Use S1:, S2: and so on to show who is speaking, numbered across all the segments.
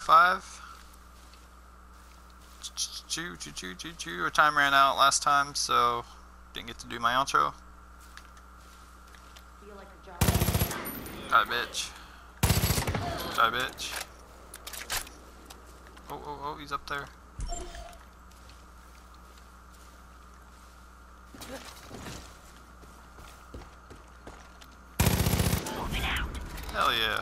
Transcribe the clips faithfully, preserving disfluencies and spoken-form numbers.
S1: five. Choo choo choo choo choo. Our time ran out last time, so didn't get to do my outro. Die, bitch. Die, bitch. Oh, oh, oh, he's up there. Hell yeah.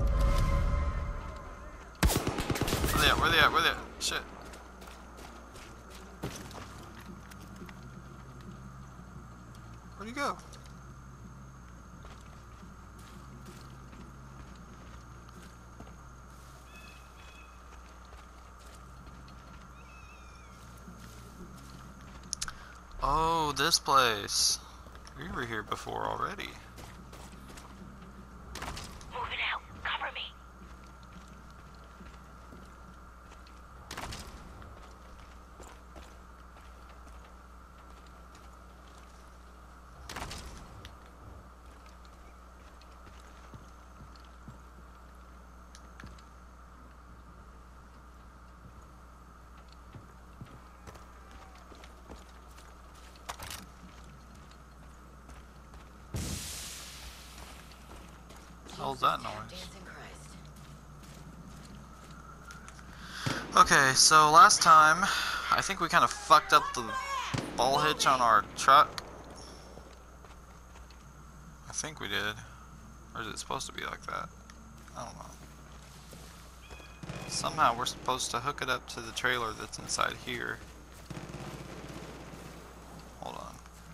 S1: Where they at? Where they at? Where they at? Shit. Where'd he go? Oh, this place. We were here before already.
S2: Moving out. Cover me.
S1: What the hell's that noise? Okay, so last time, I think we kind of fucked up the ball hitch on our truck. I think we did. Or is it supposed to be like that? I don't know. Somehow we're supposed to hook it up to the trailer that's inside here. Hold on.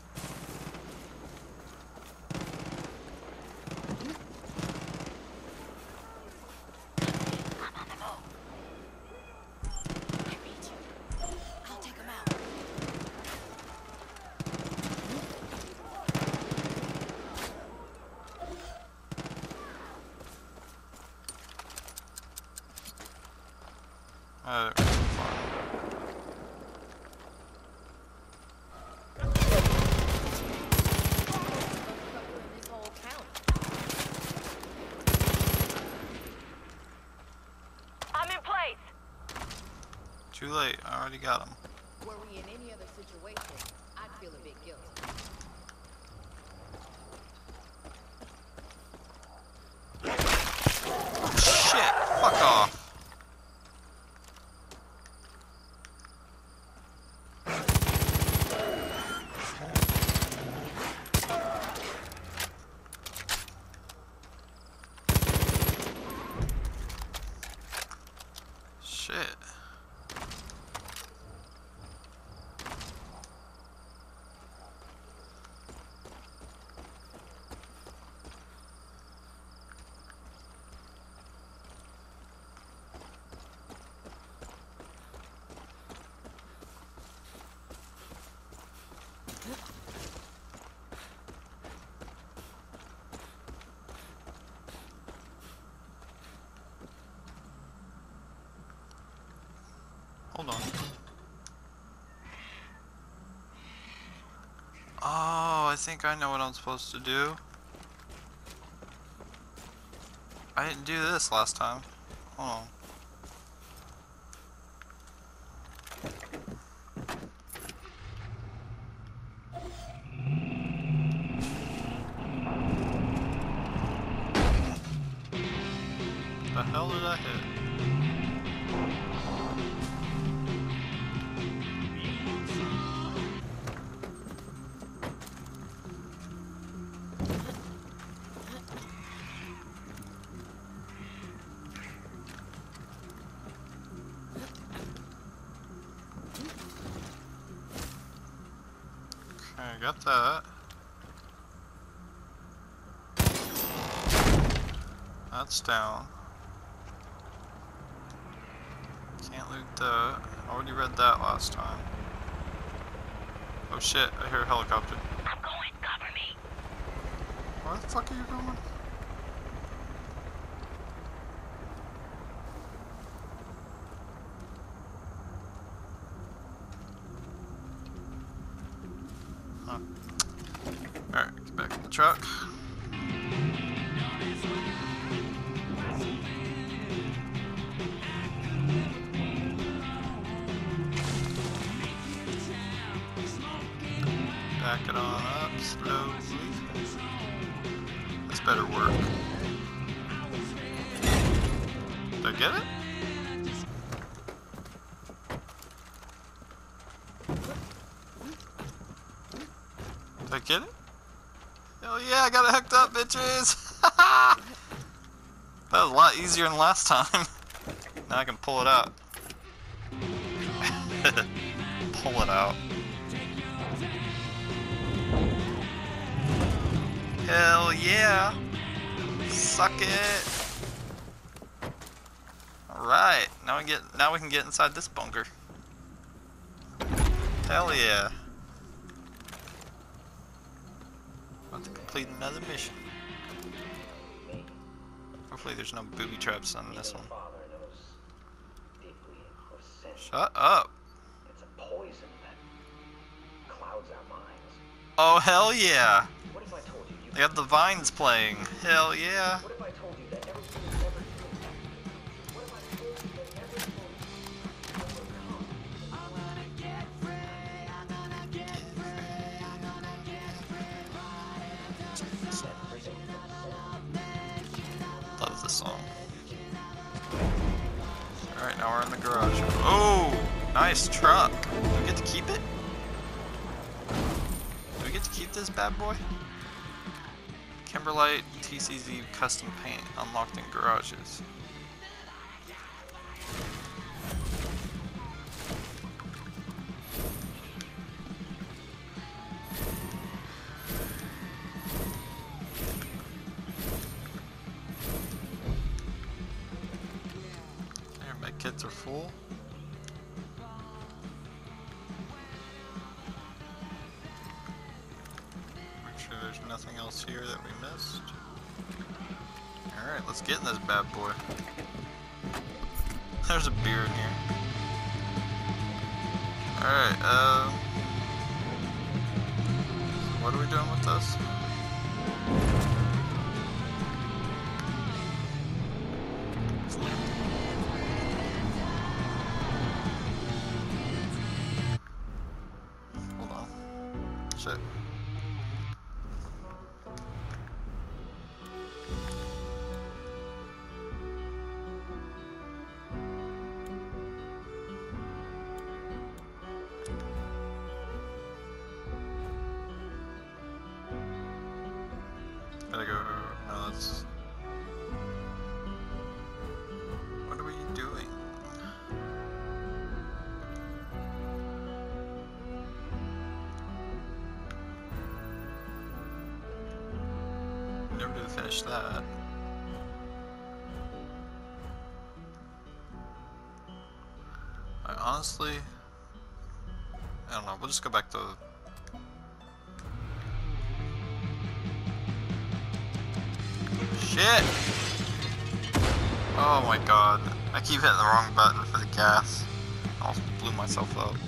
S1: Uh,
S2: I'm in place.
S1: Too late. I already got him.
S3: Were we in any other situation, I'd feel a bit guilty.
S1: Shit! Fuck off. Shit. Hold on. Oh, I think I know what I'm supposed to do. I didn't do this last time. Hold on. The hell did I hit? Okay, I got that. That's down. Can't loot that. Already read that last time. Oh shit, I hear a helicopter.
S2: I'm going. Cover me.
S1: Where the fuck are you going? Huh. Alright, get back in the truck. back it on up slowly. This better work. Did I get it? Did I get it? Hell yeah, I got it hooked up, bitches! That was a lot easier than last time. Now I can pull it out. Pull it out. Hell yeah! Suck it! Alright, now we get now we can get inside this bunker. Hell yeah. About to complete another mission. Hopefully there's no booby traps on this one. Shut up.
S4: It's a poison that clouds our minds.
S1: Oh hell yeah.
S4: What if I told you you
S1: They got the vines playing. Hell yeah.
S4: What if I told you that everything is ever true? What if I told you that everything will come? I'm gonna get free, I'm gonna get free, I'm gonna get free.
S1: Love this song. Alright, now we're in the garage. Oh! Nice truck. Do we get to keep it? Do we get to keep this bad boy? Kimberlite T C Z custom paint unlocked in garages. There, my kits are full. Make sure there's nothing else here that we missed. Alright, let's get in this bad boy. There's a beer in here. Alright, uh... what are we doing with this? Hold on. Shit. Gotta go. No, that's. What are we doing? Never did finish that. I honestly. I don't know. We'll just go back to. Shit! Oh my god. I keep hitting the wrong button for the gas. I almost blew myself up.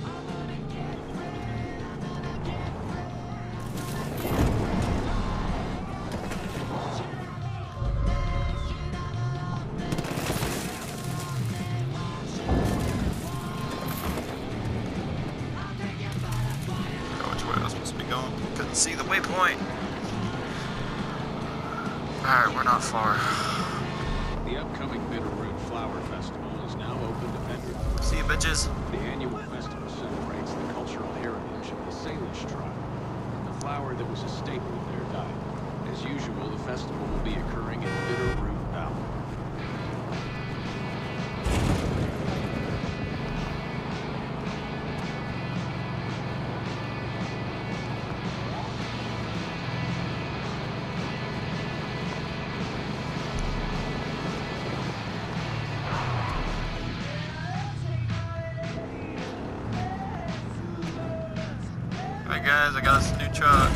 S1: Go which way I was supposed to be going. Couldn't see the waypoint. Alright, we're not far.
S5: The upcoming Bitterroot Flower Festival is now open to vendors.
S1: See you, bitches.
S5: The annual festival celebrates the cultural heritage of the Salish tribe, the flower that was a staple of their diet. As usual, the festival will be occurring in Bitterroot Valley.
S1: Alright guys, I got us a new truck.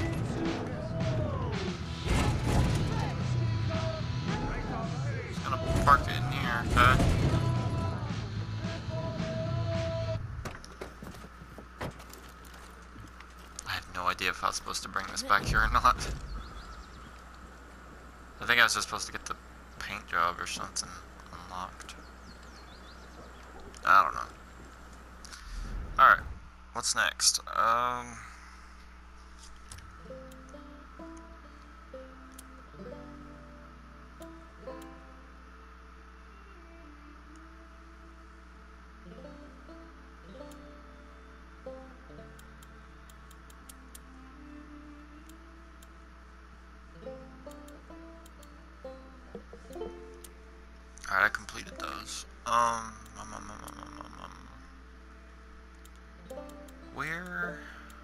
S1: Just gonna park it in here, okay? I have no idea if I was supposed to bring this back here or not. I think I was just supposed to get the paint job or something unlocked. I don't know. Alright. What's next? Um, Um, um, um, um, um, um, um, where?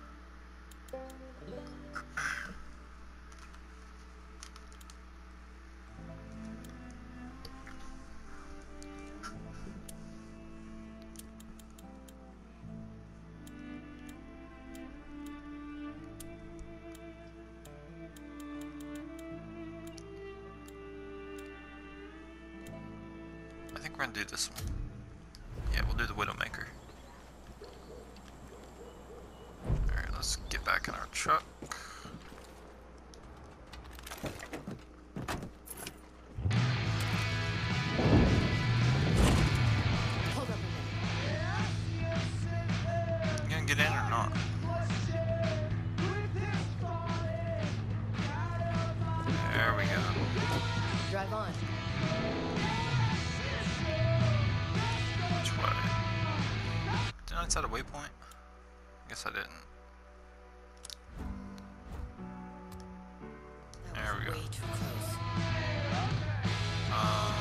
S1: I think we're gonna do this one. Yeah, we'll do the Widowmaker. Alright, let's get back in our truck.
S3: Hold up a minute.
S1: You gonna get in or not? There we go.
S3: Drive on.
S1: Which way? Did I set a waypoint? Guess I didn't.
S3: That
S1: There
S3: was
S1: we go.
S3: way too close.
S1: Um,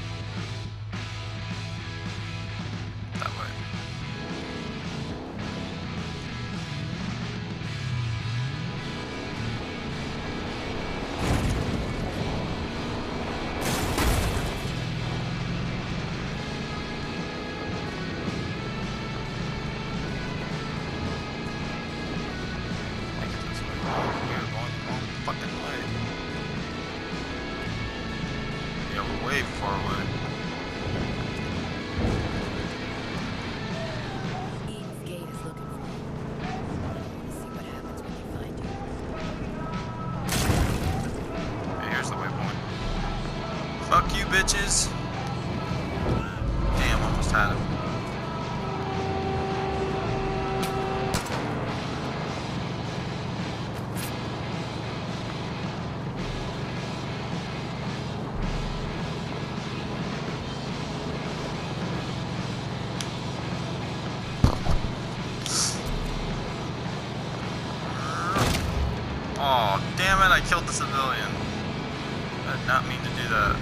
S1: that way. I think it's this way. We're going the wrong fucking way. Yeah, we're way far away.
S3: Eden's Gate is looking for you. Let's see what happens when they find you.
S1: Hey, here's the waypoint. Fuck you, bitches. Damn, almost had him. Oh, damn it, I killed the civilian. I did not mean to do that.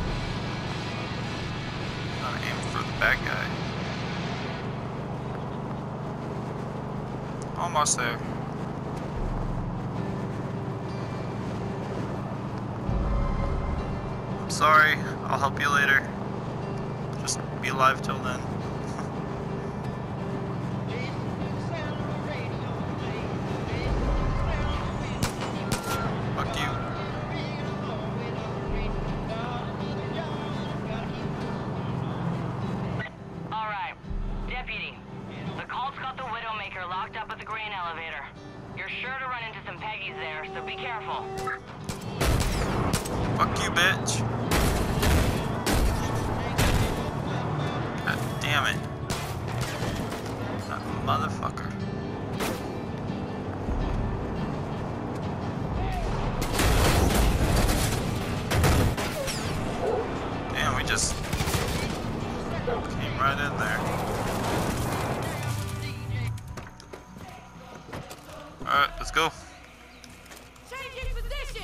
S1: I'm aiming for the bad guy. Almost there. I'm sorry, I'll help you later. Just be alive till then. Fuck you.
S2: Alright. Deputy, the cult's got the Widowmaker locked up at the grain elevator. You're sure to run into some Peggies there, so be careful.
S1: Fuck you, bitch. God damn it. That motherfucker. Damn, we just came right in there. Alright, let's go.
S3: Changing position!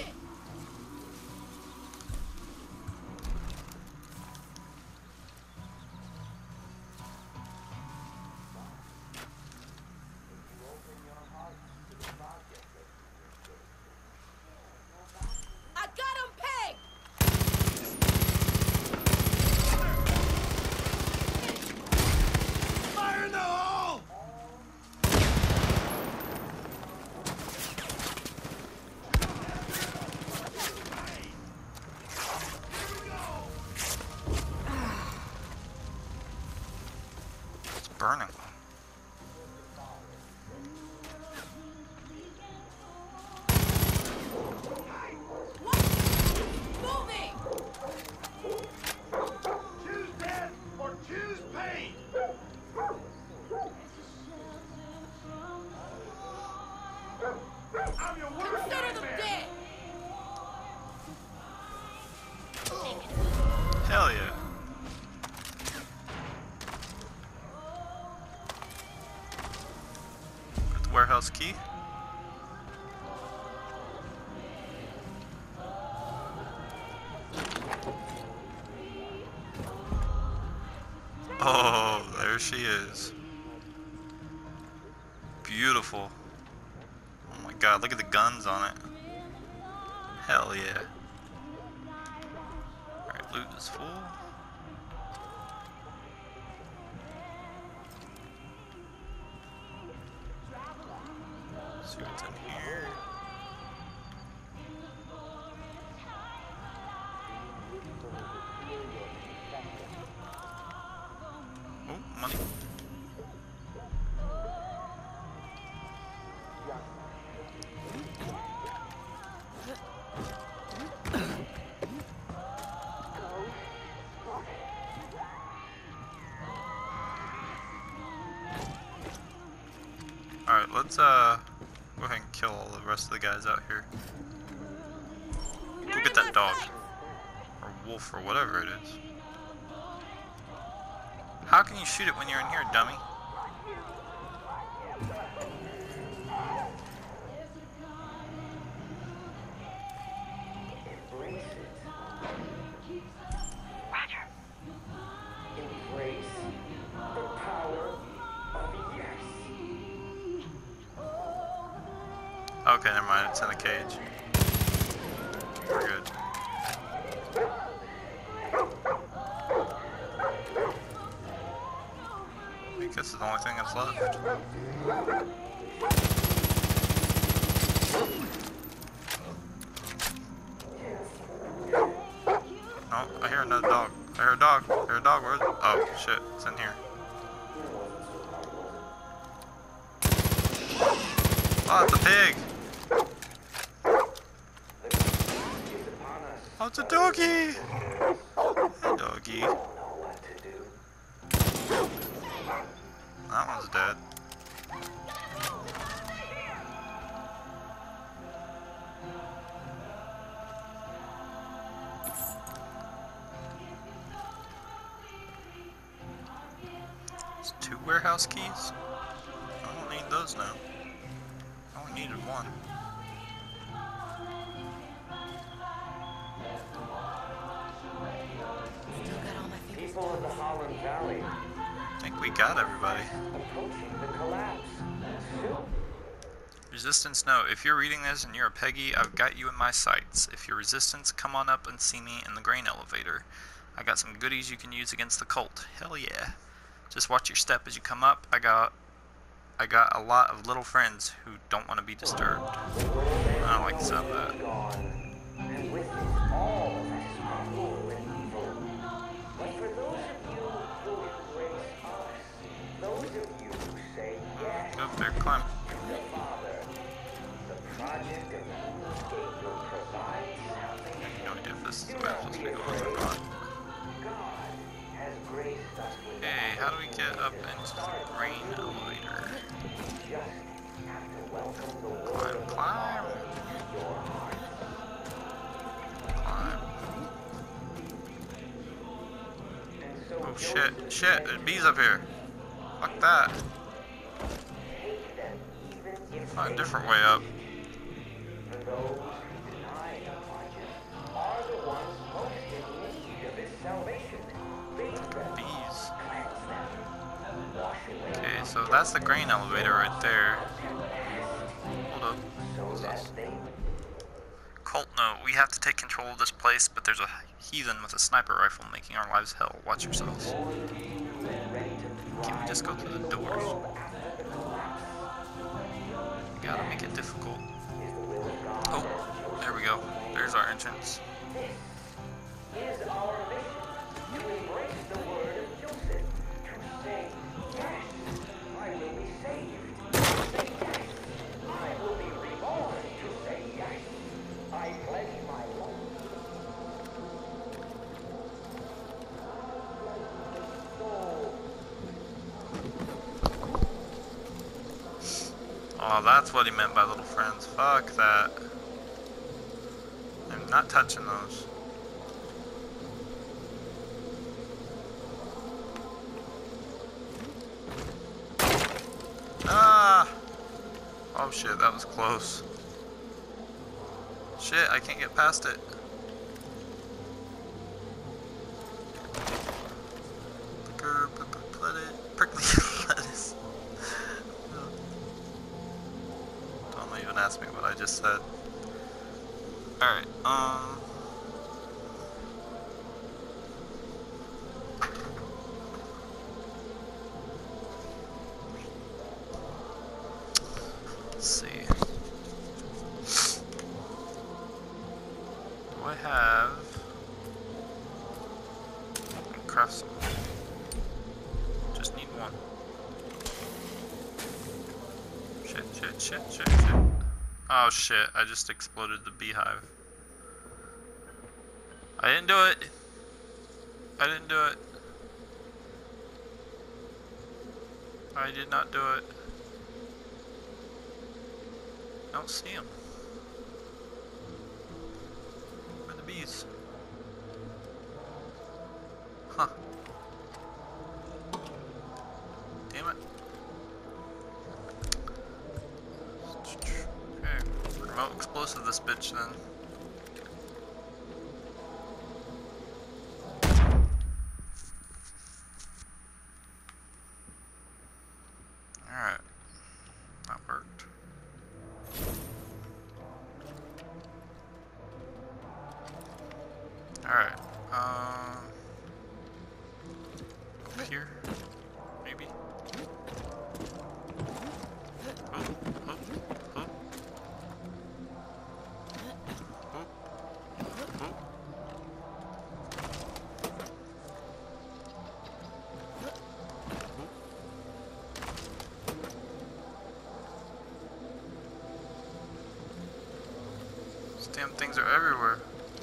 S3: I got him pegged!
S4: Fire in the hole!
S1: It's burning.
S3: Moving!
S4: Choose death or choose pain! I'm your worst
S3: Consider them
S4: nightmare!
S3: dead!
S1: Hell yeah. Got the warehouse key. Oh, there she is. Beautiful. Oh my god, look at the guns on it. Hell yeah. Alright, loot is full. See what's in here. Oh, money. Alright, let's uh go ahead and kill all the rest of the guys out here. Go get that dog. Or wolf or whatever it is. How can you shoot it when you're in here, dummy?
S4: Embrace it.
S2: Roger.
S4: Embrace the power of yes.
S1: Okay, never mind, it's in the cage. We're good. I guess it's the only thing that's left. Oh, I hear another dog. I hear a dog. I hear a dog. Where is it? Oh, shit. It's in here. Oh, it's a pig. Oh, it's a doggy. Hey, doggy. That one's dead. There's two warehouse keys? I don't need those now. I only needed one.
S3: Still got all my fingers
S4: People of the Holland Valley
S1: I think we got everybody.
S4: approaching the collapse. Soon.
S1: Resistance, no. If you're reading this and you're a Peggy, I've got you in my sights. If you're Resistance, come on up and see me in the grain elevator. I got some goodies you can use against the cult. Hell yeah. Just watch your step as you come up. I got I got a lot of little friends who don't want to be disturbed. I don't like the sound of that.
S4: Gone, and with it all that is cruel and evil. But for those of you who embrace us, those of you who say yes
S1: Go up there, climb.
S4: to the Father, the project of Moonscape will provide salvation.
S1: No idea if this is the way I'm supposed to be going or not.
S4: God has graced us with
S1: Hey, how do we get up into the grain elevator?
S4: just have to welcome the word
S1: Climb,
S4: of the
S1: climb.
S4: Father into your heart.
S1: Climb.
S4: And so
S1: Oh
S4: Joseph
S1: shit, shit, there's
S4: said,
S1: bees up here. Fuck that.
S4: "Take them even if
S1: Find a
S4: they
S1: different way up.
S4: For those who deny the project are the ones most in need of his salvation. Bathe them,
S1: Bees.
S4: cleanse them, wash away
S1: Okay, so that's the grain elevator right there. Hold up.
S4: so
S1: What's
S4: that
S1: this?
S4: they
S1: Cult note, we have to take control of this place, but there's a heathen with a sniper rifle making our lives hell. Watch yourselves. Can we just go through the doors? We gotta make it difficult. Oh, there we go. There's our entrance.
S4: is our mission to embrace the word of Joseph, to say, yes, I will be saved, to say, yes, I will be reborn, to say, yes, I pledge my life.
S1: Oh, that's what he meant by little friends. Fuck that. I'm not touching those. Ah! Oh shit, that was close. Shit, I can't get past it. Picker, picker. prickly lettuce. Don't even ask me what I just said. Alright, um... let's see. Do I have... I can craft some. Just need one. Shit, shit, shit, shit, shit. Oh shit, I just exploded the beehive. I didn't do it. I didn't do it. I did not do it. I don't see him. Where are the bees? Huh. Damn it. Okay. Remote explosive this bitch then. Alright. That worked. Alright. Um. Up here? Maybe? Oh, oh, oh. Oh. Oh. These damn things are everywhere.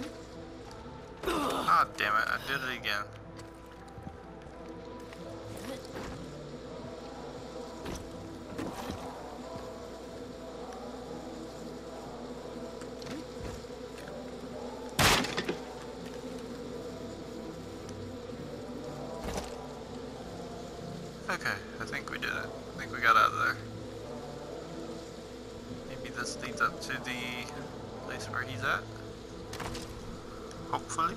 S1: Ah, damn it, I did it again. Okay, I think we did it. I think we got out of there. Maybe this leads up to the place where he's at. Hopefully.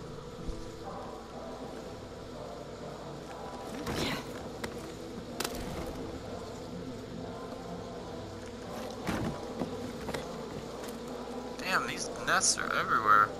S1: Damn, these nests are everywhere.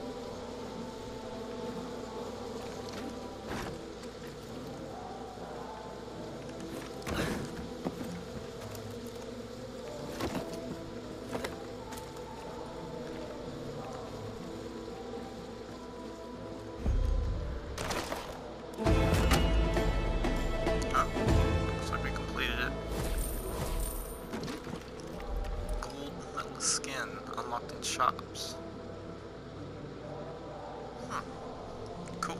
S1: Shops. Hmm. Cool.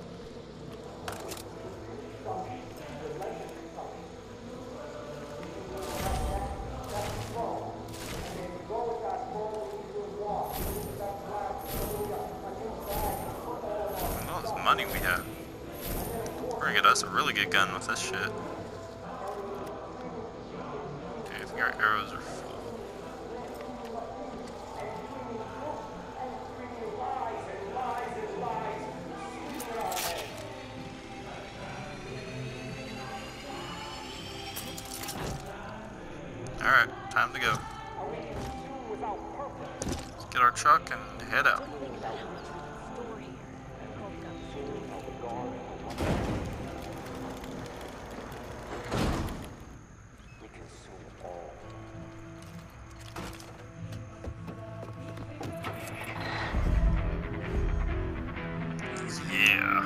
S1: All this money we have. We're gonna get us a really good gun with this shit. Okay, I think our arrows are full. Alright, time to go. Let's get our truck and head out. Yeah.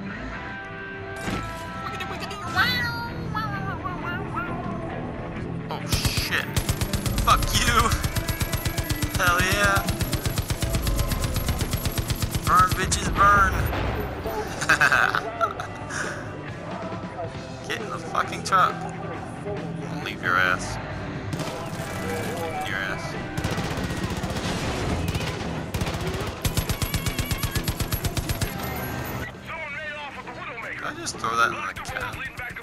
S1: Oh shit. Fuck you. Hell yeah. Burn bitches burn. Get in the fucking truck. I'll leave your ass. Your ass. Did I just throw that in the cat?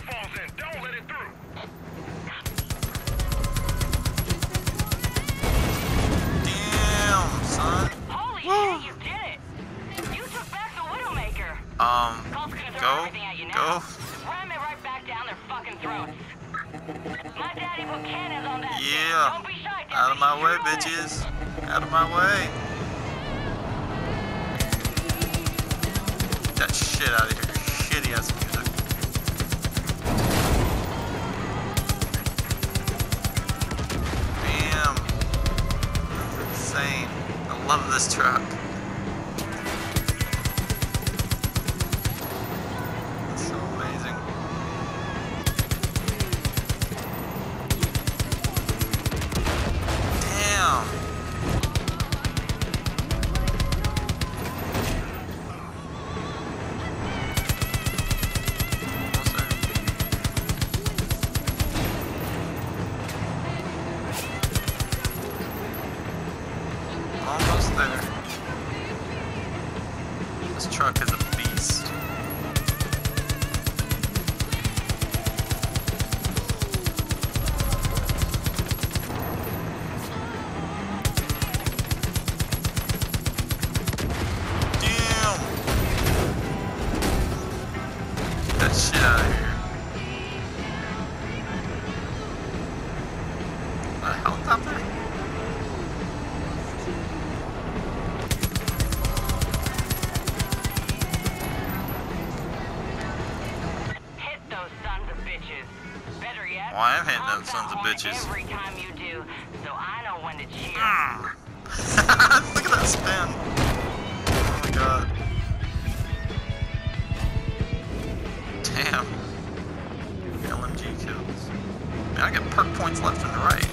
S1: Damn, son.
S2: Holy shit, you did it! You took back the Widowmaker!
S1: Um,
S2: Cults gonna throw
S1: go,
S2: everything at you now.
S1: go.
S2: Ram it right back down their fucking fucking throats. My daddy put cannons on that thing.
S1: Yeah.
S2: Don't be shy,
S1: Out of my
S2: deputy.
S1: way,
S2: Shoot away.
S1: bitches. Out of my way. Get that shit out of here. Shitty ass music. Damn. That's insane. I love this truck. It's so amazing. Damn. Almost there. Almost there. This truck is a beast. Damn! Get that shit out of here. A helicopter?
S2: Hit those sons of bitches. Better yet,
S1: Well, I am hitting
S2: honk
S1: those sons of
S2: that horn
S1: bitches.
S2: every time you do, so I know when to cheer.
S1: Mm. Look at that spin. Oh my god. Damn. L M G kills. Man, I get perk points left and right.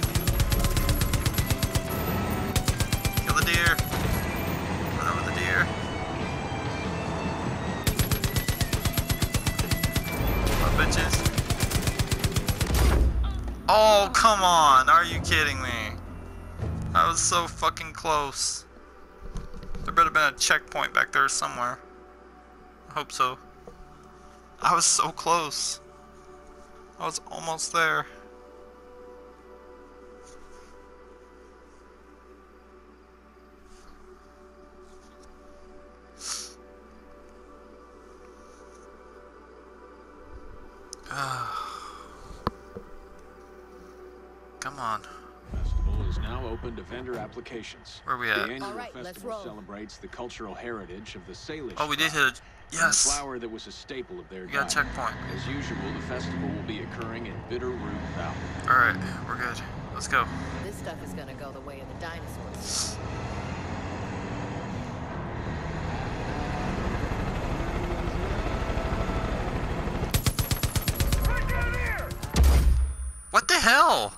S1: Kill the deer. Run over the deer. What bitches? Oh, come on. Are you kidding me? I was so fucking close. There better have been a checkpoint back there somewhere. I hope so. I was so close. I was almost there. Come on.
S5: Festival is now open to vendor applications.
S1: Where we
S5: The
S1: at?
S5: annual
S3: All right, let's
S5: festival
S3: roll.
S5: celebrates the cultural heritage of the Salish
S1: Oh, we did
S5: tribe,
S1: hit a...
S5: and
S1: Yes!
S5: the flower that was a staple of their
S1: We got a
S5: diet.
S1: checkpoint.
S5: As usual, the festival will be occurring in Bitterroot Valley.
S1: Alright, we're good. Let's go.
S3: This stuff is gonna go the way of the dinosaurs.
S1: What the hell?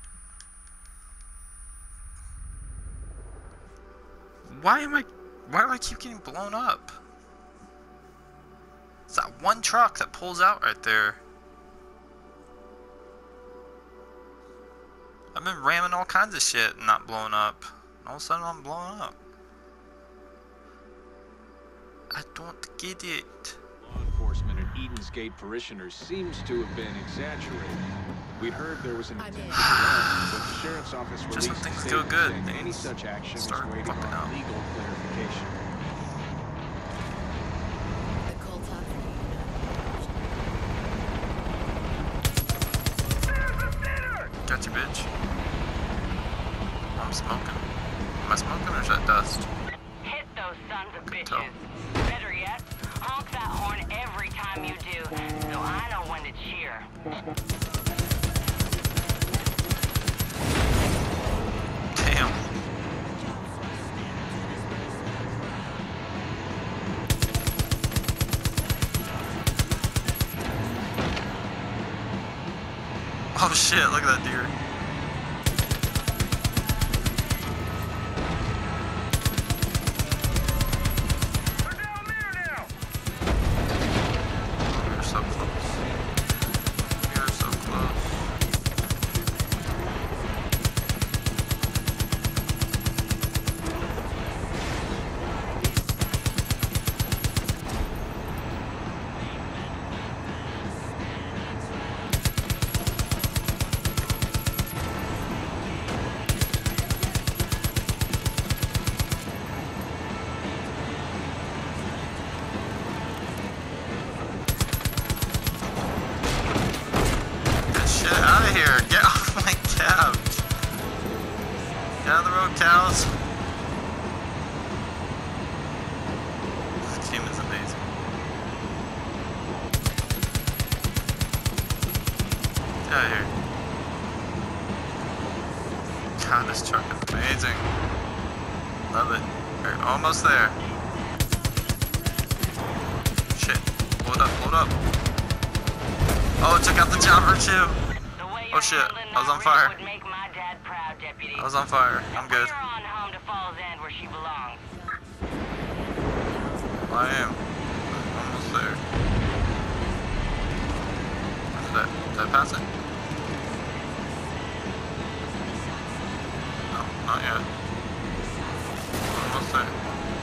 S1: Why am I... Why do I keep getting blown up? It's that one truck that pulls out right there. I've been ramming all kinds of shit and not blowing up. All of a sudden I'm blowing up. I don't get it.
S5: Law enforcement and Eden's Gate parishioners seems to have been exaggerating. We'd heard there was an
S3: I'm
S5: attempted
S3: in.
S5: arrest, but the sheriff's office
S1: Just
S5: released
S1: when
S5: a
S1: things go
S5: statement
S1: good,
S5: saying
S1: things
S5: any such action is
S1: start
S5: waiting
S1: fucking
S5: on
S1: up.
S5: legal clarification.
S3: The cult toxin.
S1: Got you, bitch. Oh, I'm smoking. Am I smoking or is that dust?
S2: Hit those sons of
S1: can tell.
S2: bitches. Better yet, honk that horn every time you do, so I know when to cheer.
S1: Damn. Oh shit, look at that deer. We're so close. We are so close. of here! Get off my couch! Get out of the road, cows! This game is amazing. Get out of here. God, this truck is amazing. Love it. We're almost there. Shit. Hold up, hold up. Oh, it took out the chopper too. Oh shit, I was on fire. I was on fire. I'm good. I am. I'm almost there. Is that, is that past it? No, not yet. Almost there.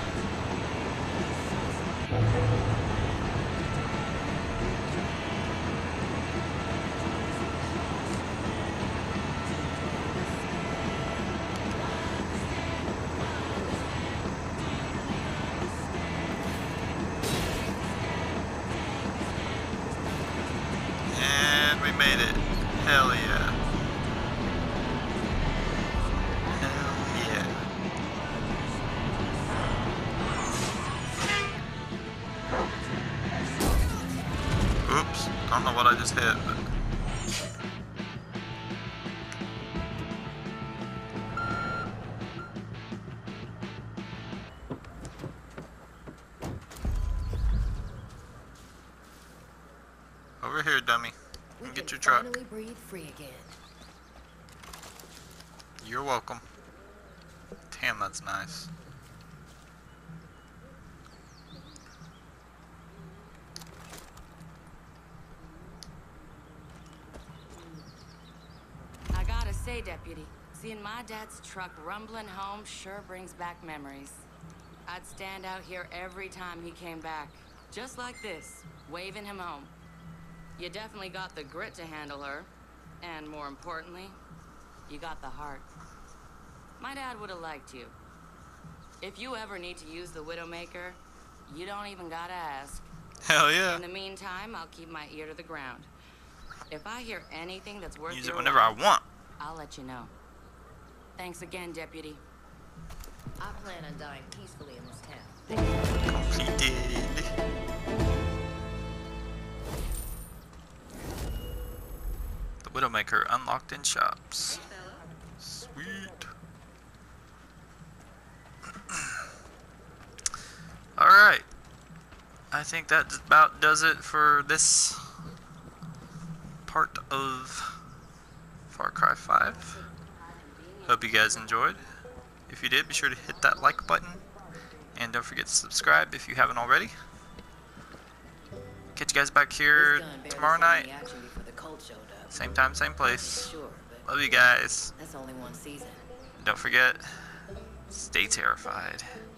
S1: And we made it. Hell yeah. Hell yeah. Oops. I don't know what I just hit, but... Over here, dummy.
S3: We
S1: Get
S3: can
S1: your truck.
S3: finally breathe free again.
S1: You're welcome. Damn, that's nice.
S2: I gotta say, Deputy, seeing my dad's truck rumbling home sure brings back memories. I'd stand out here every time he came back, just like this, waving him home. You definitely got the grit to handle her, and more importantly, you got the heart. My dad would have liked you. If you ever need to use the Widowmaker, you don't even gotta ask.
S1: Hell yeah.
S2: In the meantime, I'll keep my ear to the ground. If I hear anything that's worth
S1: Use
S2: your
S1: it whenever I
S2: while,
S1: want.
S2: I'll let you know. Thanks again, Deputy.
S3: I plan on dying peacefully in this town.
S1: Completed. The Widowmaker unlocked in shops. Sweet. Alright. I think that about does it for this part of Far Cry five. Hope you guys enjoyed. If you did, be sure to hit that like button. And don't forget to subscribe if you haven't already. Catch you guys back here
S3: This gun barely
S1: tomorrow
S3: saw any
S1: night.
S3: action before the cult showed up.
S1: Same time, same place.
S3: Sure, but
S1: Love you guys.
S3: that's only one season.
S1: Don't forget, stay terrified.